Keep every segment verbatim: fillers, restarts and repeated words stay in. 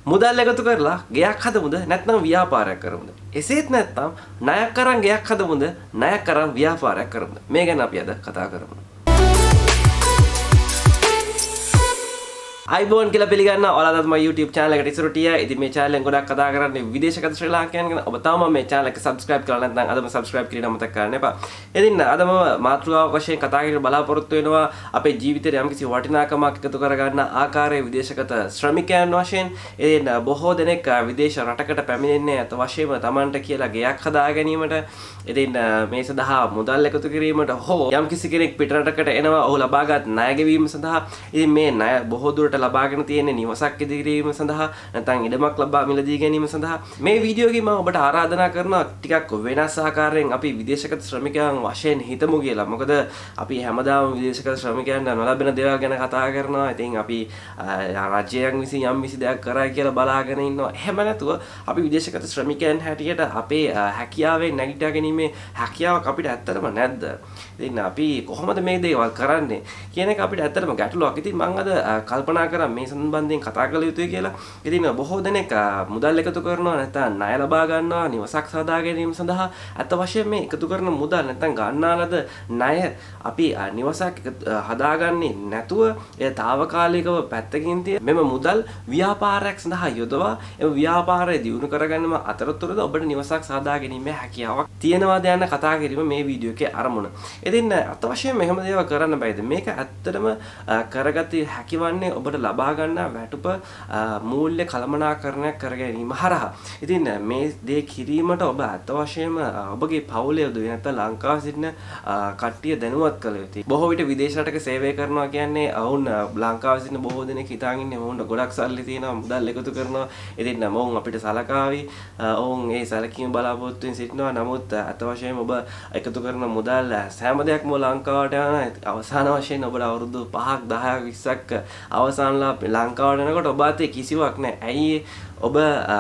මුදල් එකතු කරලා ගෙයක් හදමුද නැත්නම් ව්‍යාපාරයක් කරමුද? එසේත් නැත්නම් ණයක් අරන් ගෙයක් හදමුද ණයක් අරන් ව්‍යාපාරයක් කරමුද? මේ ගැන අපි අද කතා කරමු. iPhone කියලා පිළිගන්නවා. ඔයාලා තමයි YouTube channel එකට ඉස්සරට තියා. ඉතින් මේ channel එකෙන් ගොඩක් කතා කරන්නේ විදේශගත ශ්‍රී ලාංකිකයන් ගැන. ඔබ තාම මේ channel එක subscribe කරලා නැත්නම් අදම subscribe කිරීම අමතක කරන්න එපා. ඉතින් අදම මාතෘකාවක් වශයෙන් කතා කරන්න බලාපොරොත්තු වෙනවා අපේ ජීවිතේට යම්කිසි වටිනාකමක් එකතු කරගන්න ආකාරයේ විදේශගත ශ්‍රමිකයන් වශයෙන්. ඉතින් බොහෝ දෙනෙක් විදේශ රටකට පැමිණෙන්නේ අත වශයෙන්ම Tamanට කියලා ගෙයක් හදා ගැනීමට. ඉතින් මේ සඳහා මුදල් එකතු කිරීමට හෝ යම්කිසි කෙනෙක් පිටරටකට එනවා ඔහු ලබාගත් ණය ගෙවීම සඳහා. ඉතින් මේ ණය බොහෝ දුරට ලබාගෙන තියෙන නිවසක් ඉදිරිවීම සඳහා නැත්නම් ඉඩමක් ලබා මිලදී ගැනීම සඳහා මේ වීඩියෝ එකේ මම ඔබට ආරාධනා කරනවා ටිකක් වෙනස් ආකාරයෙන් අපි විදේශගත ශ්‍රමිකයන් වශයෙන් හිතමු කියලා. මොකද අපි හැමදාම විදේශගත ශ්‍රමිකයන්ට නොලැබෙන දේවල් ගැන කතා කරනවා. ඉතින් අපි රාජ්‍යයන් විසින් යම් කිසි දෙයක් කරයි කියලා බලාගෙන ඉන්නවා. එහෙම නැතුව අපි විදේශගත ශ්‍රමිකයන් හැටියට අපේ හැකියාවෙන් නැගිටා ගැනීමේ හැකියාවක් අපිට ඇත්තටම නැද්ද? ඉතින් අපි කොහොමද මේ දේවල් කරන්නේ කියන එක අපිට ඇත්තටම ගැටලුවක්. ඉතින් මම අද කල්පනා කරා මේ සම්බන්ධයෙන් කතා කළ යුතුයි කියලා. ඉතින් බොහෝ දෙනෙක් මුදල් එකතු කරනවා නැත්නම් ණය ලබා ගන්නවා නිවසක් සාදා ගැනීම සඳහා. අත වශයෙන් මේ එකතු කරන මුදල් නැත්නම් ගන්නාලද ණය අපි නිවසක් හදාගන්නේ නැතුව ඒ తాවකාලිකව පැත්තකින් තිය මෙම මුදල් ව්‍යාපාරයක් සඳහා යොදවා ඒ ව්‍යාපාරය දියුණු කරගන්නම අතරතුරද ඔබට නිවසක් සාදා ගැනීමේ හැකියාවක් තියෙනවාද යන කතා කිරීම මේ වීඩියෝ එකේ අරමුණ. ඉතින් අත වශයෙන් මෙහෙම දේවල් කරන්න බෑද? මේක ඇත්තටම කරගත හැකිවන්නේ ඔබට ලබා ගන්න වැටුප මූල්‍ය කළමනාකරණයක් කර ගැනීම හරහා. ඉතින් මේ දේ කිරීමට ඔබ අත වශයෙන්ම ඔබගේ පවුලේ යොදුවේ නැත්නම් ලංකාවේ සිටින කට්ටිය දැනුවත් කළ යුතුයි. බොහෝ විට විදේශ රටක සේවය කරනවා කියන්නේ ඔවුන් ලංකාවේ සිටින බොහෝ දෙනෙක් හිතාගෙන ඉන්නේ ඔවුන්ට ගොඩක් සල්ලි තියෙනවා මුදල් එකතු කරනවා. ඉතින් ඔවුන් අපිට සලකාවි. ඔවුන් ඒ සැලකීම බලාපොරොත්තුෙන් සිටිනවා. නමුත් අත වශයෙන්ම ඔබ එකතු කරන මුදල් සෑම දෙයක්ම ලංකාවට යන අවසාන වශයෙන් ඔබට අවුරුදු පහක් දහයක් විස්සක් අවසානලා ලංකාවට එනකොට ඔබ අතේ කිසිවක් නැහැ. ඇයි ඔබ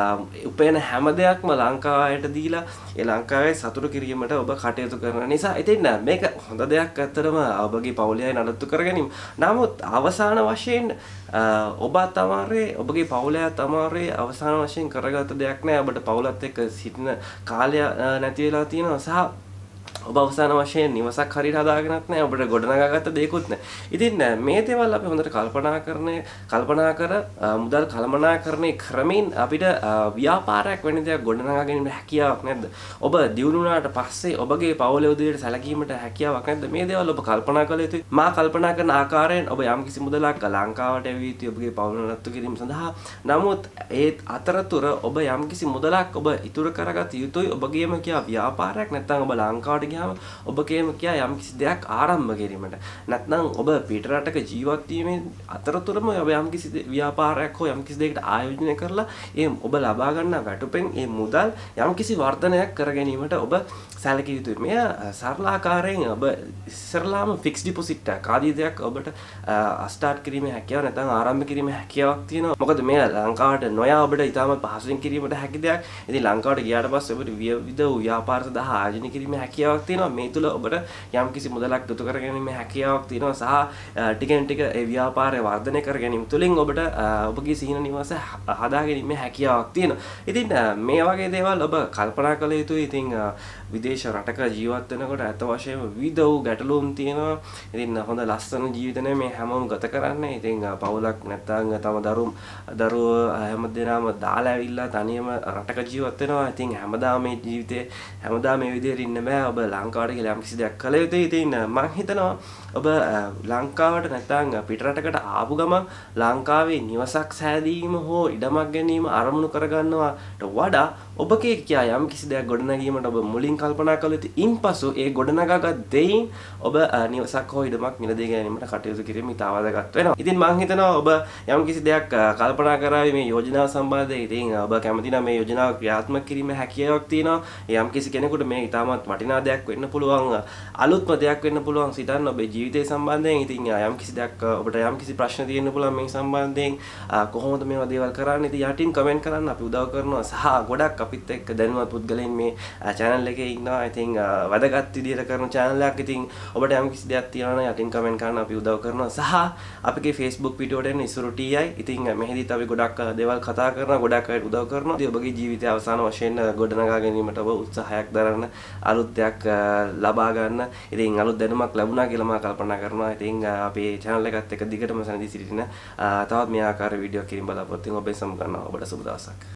උපයන හැම දෙයක්ම ලංකාවට දීලා ඒ ලංකාවේ සතුටු කිරීමට ඔබ කටයුතු කරන නිසා. ඉතින් මේක හොඳ දෙයක් ඇත්තටම ඔබගේ පවුලේ නඩත්තු කර ගැනීම. නමුත් අවසාන වශයෙන් ඔබ තමයි ඔබගේ පවුලේ තමයි අවසාන වශයෙන් කරගත්ත දෙයක් නෑ. ඔබට පවුලත් එක්ක සිටින කාලය නැති වෙලා තියෙනවා සහ ඔබ අවසාන වශයෙන් නිවසක් හරියට හදාගෙනත් නැහැ. ඔබට ගොඩනගාගත්ත දෙයක්වත් නැහැ. ඉතින් මේ දේවල් අපි හොඳට කල්පනා කරන්නේ කල්පනා කර මුදල් කළමනාකරණය ක්‍රමෙන් අපිට ව්‍යාපාරයක් වෙන දෙයක් ගොඩනගා ගැනීමට හැකියාවක් නැද්ද? ඔබ දියුණු වුණාට පස්සේ ඔබගේ පවුලේ උදවියට සැලකීමට හැකියාවක් නැද්ද? මේ දේවල් ඔබ කල්පනා කළ යුතුයි. මා කල්පනා කරන ආකාරයෙන් ඔබ යම් කිසි මුදලක් ලංකාවට ඇවිත් යුතුයි ඔබගේ පවුල නඩත්තු කිරීම සඳහා. නමුත් ඒ අතරතුර ඔබ යම් කිසි මුදලක් ඔබ ඉතුරු කරගත යුතුයි ඔබගේම කියා ව්‍යාපාරයක් නැත්නම් ඔබ ලංකාවට ඔබගේම කියා යම් කිසි දෙයක් ආරම්භ කිරීමට නැත්නම් ඔබ පිට රටක ජීවත් වීමේ අතරතුරම ඔබ යම් කිසි ව්‍යාපාරයක් හෝ යම් කිසි දෙයකට ආයෝජනය කරලා ඒ ඔබ ලබා ගන්න වැටුපෙන් ඒ මුදල් යම් කිසි වර්ධනයක් කර ගැනීමට ඔබ සැලකිය යුතුයි. මෙය සරල ආකාරයෙන් ඔබ ඉස්සරලාම ෆික්ස් ඩිපොසිට් එකක් ආදී දෙයක් ඔබට ස්ටාර්ට් කිරීමේ හැකියාව නැත්නම් ආරම්භ කිරීමේ හැකියාවක් තියෙනවා. මොකද මෙය ලංකාවට නොයා ඔබට ඉතාමත් පහසුවෙන් කිරීමට හැකි දෙයක්. ඉතින් ලංකාවට ගියාට පස්සේ ඔබට විවිධ ව්‍යාපාර සඳහා ආයෝජනය කිරීමේ හැකියාවක් තියෙනවා. මේ තුල ඔබට යම් කිසි මුදලක් දුතු කර ගැනීමේ හැකියාවක් තියෙනවා සහ ටිකෙන් ටික ඒ ව්‍යාපාරය වර්ධනය කර ගැනීම තුළින් ඔබට ඔබගේ සිහින නිවස හදා ගැනීමේ හැකියාවක් තියෙනවා. ඉතින් මේ වගේ දේවල් ඔබ කල්පනා කළ යුතුයි. ඉතින් විදේශ රටක ජීවත් වෙනකොට අත වශයෙන්ම විවිධ වූ ගැටලුම් තියෙනවා. ඉතින් හොඳ ලස්සන ජීවිතනේ මේ හැමෝම ගත කරන්නේ. ඉතින් පවුලක් නැත්නම් තම දරුම් දරුවෝ හැමදේනම දාලා ඇවිල්ලා තනියම රටක ජීවත් වෙනවා. ඉතින් හැමදාම මේ ජීවිතේ හැමදාම මේ විදිහට ඉන්න බෑ. ඔබ ලංකාවට කියලා යම් කිසි දෙයක් කළ යුතුයි. ඉතින් මම හිතනවා ඔබ ලංකාවට නැත්නම් පිටරටකට ආපු ගමන් ලංකාවේ නිවසක් සෑදීම හෝ ඉඩමක් ගැනීම අරමුණු කරගන්නවට වඩා ඔබගේ කියා යම් කිසි දෙයක් ගොඩනැගීමට ඔබ මුලින් කල්පනා කළ යුතුයි. ඉන්පසු ඒ ගොඩනගාගත් දෙයින් ඔබ නිවසක් හෝ ඉඩමක් මිලදී ගැනීමට කටයුතු කිරීම ඉතා වැදගත් වෙනවා. ඉතින් මම හිතනවා ඔබ යම් කිසි දෙයක් කල්පනා කරාවි මේ යෝජනාව සම්බන්ධයෙන්. ඉතින් ඔබ කැමති නම් මේ යෝජනාව ක්‍රියාත්මක කිරීමේ හැකියාවක් තියෙනවා. යම් කිසි කෙනෙකුට මේ ඉතාමත් වටිනා දෙයක් වෙන්න පුළුවන්. අලුත්ම දෙයක් වෙන්න පුළුවන්. සිතන්න ඔබේ ජීවිතය සම්බන්ධයෙන්. ඉතින් යම් කිසි දෙයක් ඔබට යම් කිසි ප්‍රශ්න තියෙන්න පුළුවන් මේ සම්බන්ධයෙන් කොහොමද මේවා දේවල් කරන්නේ. ඉතින් යටින් කමෙන්ට් කරන්න අපි උදව් කරනවා. සහ ගොඩක් අපිත් එක්ක දැනුවත් පුද්ගලයන් මේ channel එකේ ඉන්නවා. ඉතින් වැදගත් විදියට කරන channel එකක්. ඉතින් ඔබට යම් කිසි දෙයක් තියෙනවා නම් යටින් comment කරන්න අපි උදව් කරනවා. සහ අපගේ Facebook වීඩියෝට එන ඉසුරු T I. ඉතින් මෙහිදීත් අපි ගොඩක් දේවල් කතා කරනවා, ගොඩක් අයට උදව් කරනවා. ඉතින් ඔබගේ ජීවිතය අවසාන වශයෙන් ගොඩනගා ගැනීමට ඔබ උත්සාහයක් දරන අලුත් දෙයක් ලබා ගන්න. ඉතින් අලුත් දැනුමක් ලැබුණා කියලා මම කල්පනා කරනවා. ඉතින් අපේ channel එකත් එක්ක දිගටම සැනසී සිටින තවත් මේ ආකාර වීඩියෝ කිරීම බලාපොරොත්තු වෙන ඔබෙන් සමු ගන්නවා. ඔබට සුබ දවසක්.